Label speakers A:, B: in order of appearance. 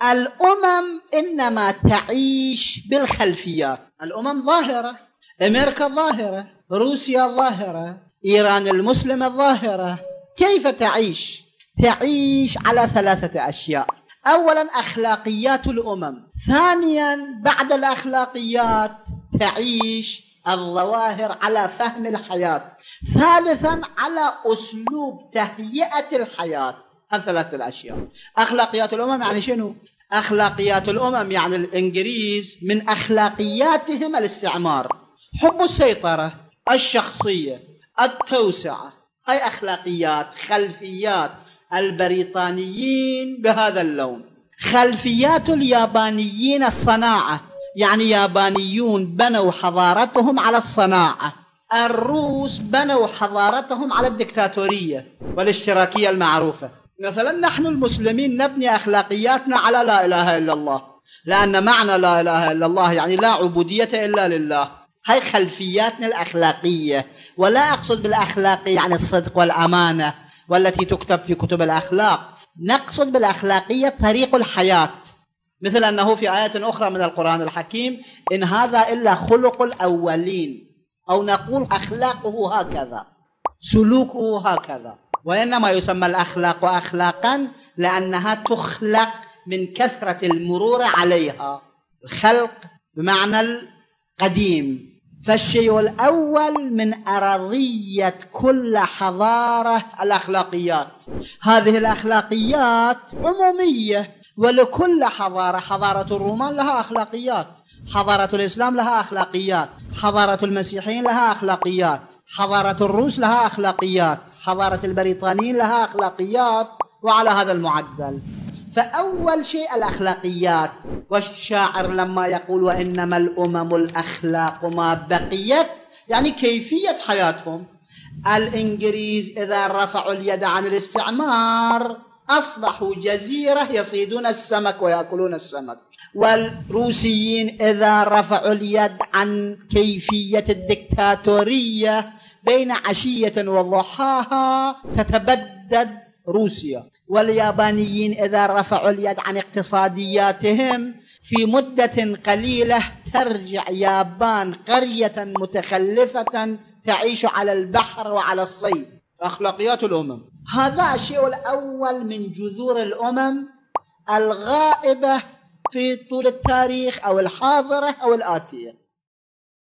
A: الأمم إنما تعيش بالخلفيات. الأمم ظاهرة، أمريكا ظاهرة، روسيا ظاهرة، إيران المسلمة ظاهرة. كيف تعيش؟ تعيش على 3 أشياء. أولا أخلاقيات الأمم، ثانيا بعد الأخلاقيات تعيش الظواهر على فهم الحياة، ثالثا على أسلوب تهيئة الحياة. هالثلاث الأشياء. أخلاقيات الأمم يعني شنو؟ أخلاقيات الأمم يعني الإنجليز من أخلاقياتهم الاستعمار، حب السيطرة، الشخصية، التوسعة. هاي أخلاقيات، خلفيات البريطانيين بهذا اللون. خلفيات اليابانيين الصناعة، يعني يابانيون بنوا حضارتهم على الصناعة. الروس بنوا حضارتهم على الدكتاتورية والاشتراكية المعروفة. مثلا نحن المسلمين نبني أخلاقياتنا على لا إله إلا الله، لأن معنى لا إله إلا الله يعني لا عبودية إلا لله. هاي خلفياتنا الأخلاقية. ولا أقصد بالأخلاق يعني الصدق والأمانة والتي تكتب في كتب الأخلاق، نقصد بالأخلاقية طريق الحياة. مثل أنه في آية أخرى من القرآن الحكيم: إن هذا إلا خلق الأولين، أو نقول أخلاقه هكذا، سلوكه هكذا. وإنما يسمى الأخلاق أخلاقا لأنها تخلق من كثرة المرور عليها. الخلق بمعنى القديم. فالشيء الأول من أرضية كل حضارة الأخلاقيات. هذه الأخلاقيات عمومية ولكل حضارة. حضارة الرومان لها أخلاقيات، حضارة الإسلام لها أخلاقيات، حضارة المسيحيين لها أخلاقيات، حضارة الروس لها أخلاقيات، حضارة البريطانيين لها أخلاقيات، وعلى هذا المعدل. فأول شيء الأخلاقيات. والشاعر لما يقول وإنما الأمم الأخلاق ما بقيت، يعني كيفية حياتهم. الإنجليز إذا رفعوا اليد عن الاستعمار أصبحوا جزيرة يصيدون السمك ويأكلون السمك. والروسيين إذا رفعوا اليد عن كيفية الدكتاتورية بين عشية وضحاها تتبدد روسيا. واليابانيين إذا رفعوا اليد عن اقتصادياتهم في مدة قليلة ترجع يابان قرية متخلفة تعيش على البحر وعلى الصيد. أخلاقيات الأمم. هذا الشيء الأول من جذور الأمم الغائبة في طول التاريخ أو الحاضرة أو الآتية.